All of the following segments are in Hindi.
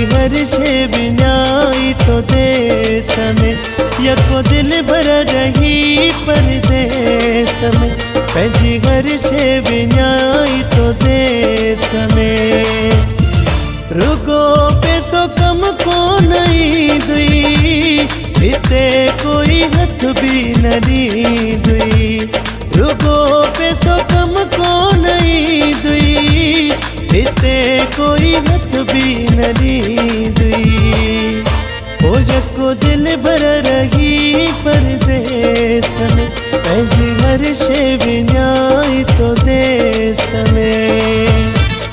पंहिंजी हर शइ विञाई तो देस में, यको दिल भर रही परदेस में, पंहिंजी हर शइ विञाई तो देस में। रुगो पैसो कम कोन ईंदुई, हिते कोई हथ भी न ॾींदुई। रुगो पैसो कम कोन ईंदुई, हिते कोई हथ भी न ॾींदुई। ओ यको दिल भर रही परदेस में, पंहिंजी हर शइ विञाई तो देस में।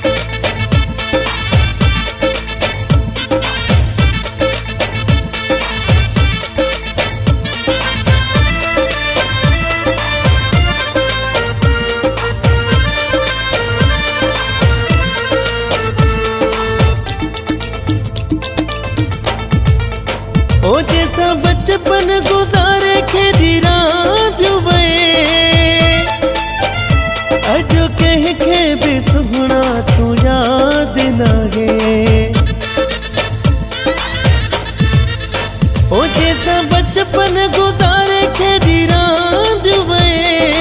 ओ जैसा बचपन गुजारे खेड़ी रात वे, अजो कह के भी सुना तू याद नाहे। ओ जैसा बचपन गुजारे खेड़ी रात वे,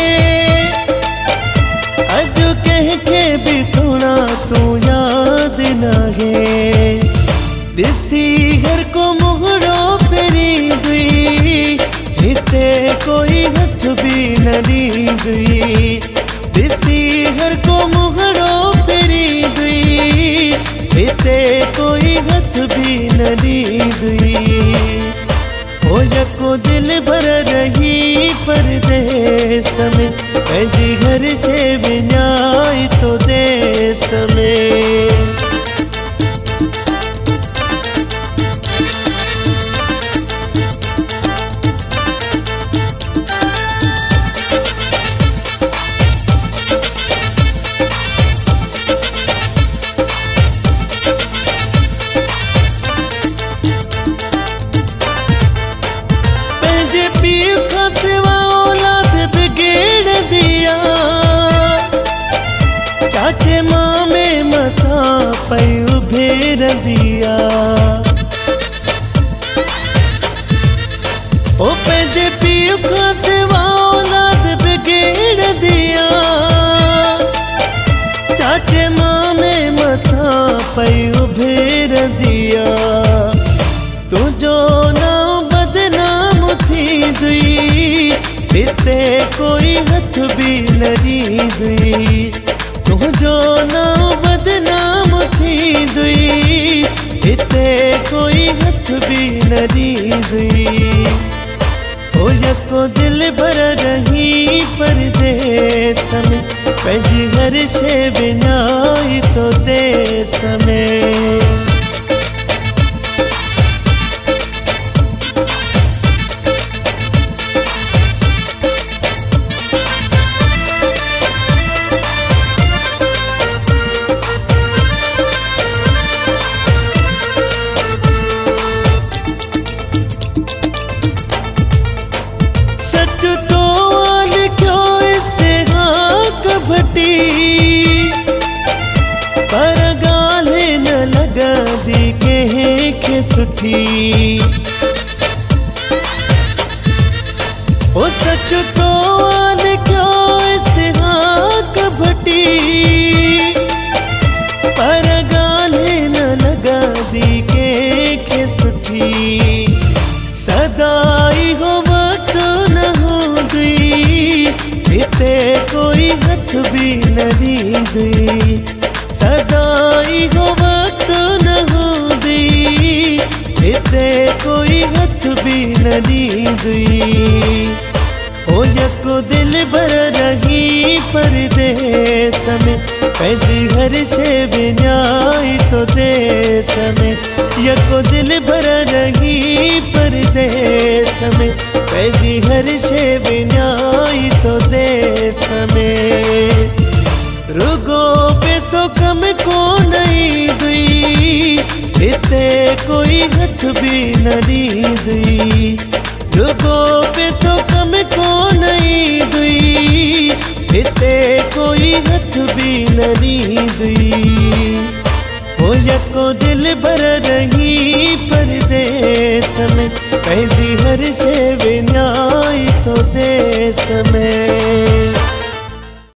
अजो कह के भी सुना तू याद नाहे। दिसी घर को मुहरो फेरी दुई, हिते कोई हथ भी न ॾींदुई। दिसी घर को मुहरो फेरी दुई, हिते कोई हथ भी न ॾींदुई। ओ यको दिल भर रही परदेस में, पंहिंजी हर शइ विञाई तो देस में। चाचे मामे मथा पई उभेर दिया, ओ पंहिंजे पीउ खां सिवा औलाद बिगेड़ दिया। चाचे मामे मथा पई उभेर दिया, तुझो नाम बदनाम थींदुई, हिते कोई हथ भी न ॾींदुई। तुझो नाम बदनाम थींदुई, हिते कोई हथ भी न ॾींदुई। ओ यको दिल भर रही परदेस में, पंहिंजी हर शइ विञाई तो देस में। पर गाले न लगदी कंहिं खे सुठी, ओ सच तो लिखियो इसहाक भट्टी। पर गाले न लगदी कंहिं खे सुठी, सदाई हो वक्त न हूंदी, हिते कोई हथ भी न ॾींदुई। सदाई हो वक्त न हूंदी, हिते कोई हथ भी न ॾींदुई। ओ यको दिल भर रही परदेस में, पंहिंजी हर शइ विञाई तो देस में। यको दिल भर रही परदेस में, पंहिंजी हर शइ विञाई तो देस में। रुगो पैसो कम कोन ईंदुई, हिते कोई हथ भी न ॾींदुई। रुगो पैसो कम कोन